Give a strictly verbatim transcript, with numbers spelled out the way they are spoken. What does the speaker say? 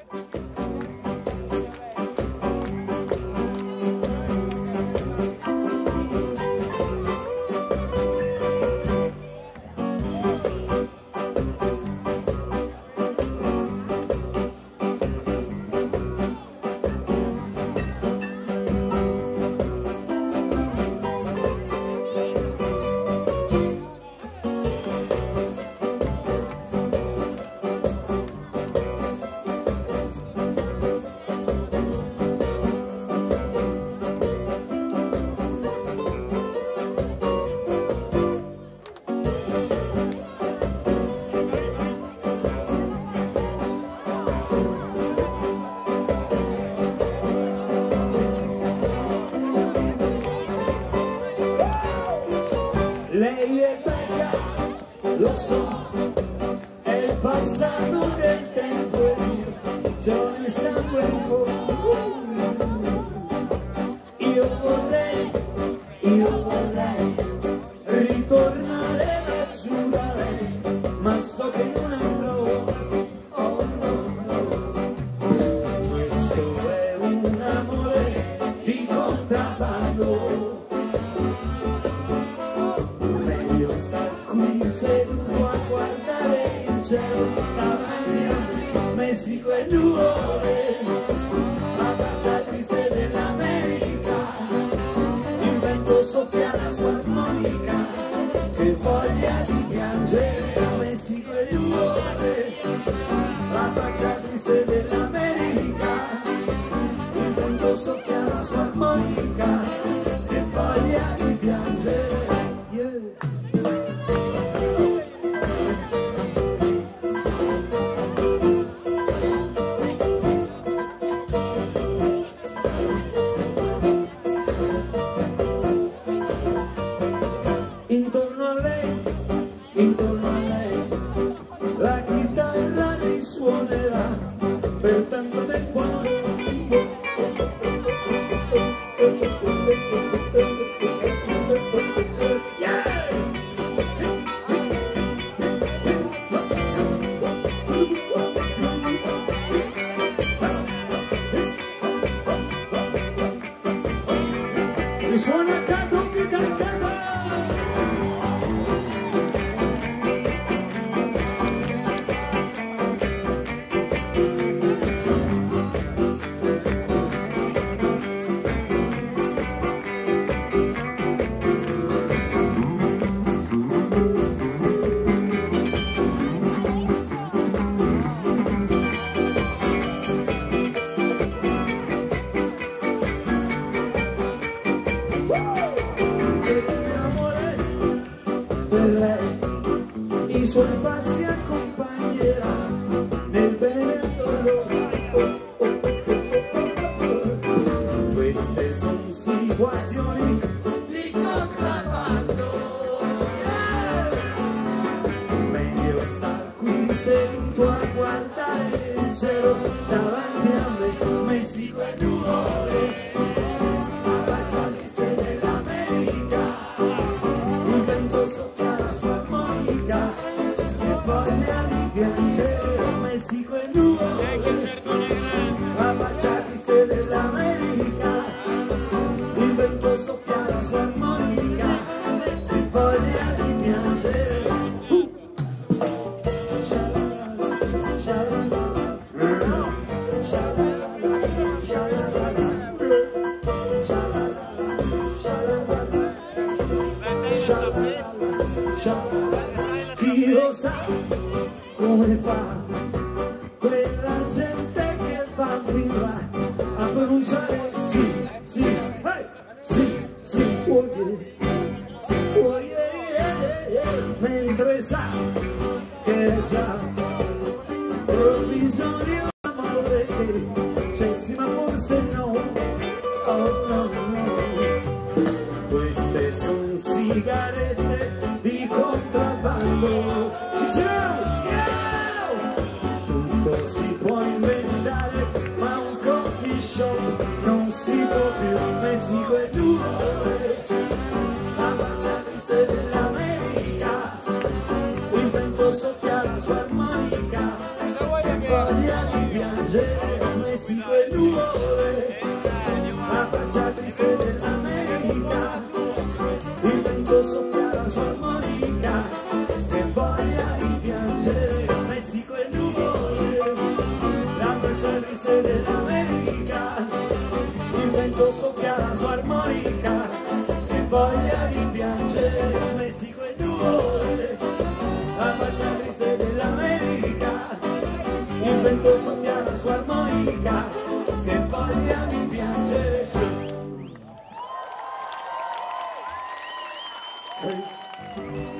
Lei è bella, lo so, è il passato del tempo e io c'ho nel sangue ancora. Io vorrei, io vorrei ritornare laggiù da lei, ma so che non andrò, oh no, no. Questo è un amore di contrabbando. Seduto a guardare il cielo davanti a me, Messico e Nuvole, la faccia triste dell'America, il vento soffia la sua armonica, che voglia di piangere, Messico e Nuvole, la faccia triste dell'America, il vento soffia la sua armonica, che voglia di piangere. Yeah. Intorno a lei, intorno a lei, la chitarra risuonerà per tanto tempo. Yeah! Risuona canto chi dal canto. I suoi passi accompagnerà nel bene e nel dolore. Oh, oh, oh, oh, oh. Queste sono situazioni di contrabbando. Yeah. Meglio star qui seduto a guardare il cielo davanti a me, Messico e Nuvole, la faccia triste dell'America, il vento soffia la sua armonica, voglia di piangere, Messico e Nuvole, la faccia triste dell'America, il vento soffia la sua armonica, e voglia di piangere. Uh. Chi lo sa come fa quella gente che va fin là a pronunciare sì, sì, hey, sì, sì, oh yeah, oh yeah, yeah, yeah, mentre sa che già provvisorio amore c'è sì ma forse no, oh no, no. Queste son sigarette di contrabbando, ci siamo, yeah! Tutto si può inventare, ma un coffee shop non si può più, Messico e Nuvole, la faccia triste dell'America, il vento soffia la sua armonica, voglia di piangere. piangere, Messico e nuvole, la faccia triste dell'America, il vento soffia la sua armonica, che voglia di piangere, Messico e nuvole, la faccia triste dell'America, il vento soffia la sua armonica, che voglia di piangere, Messico e nuvole, la faccia triste dell'America, il vento soffia la sua armonica, che voglia di piangere. Hey.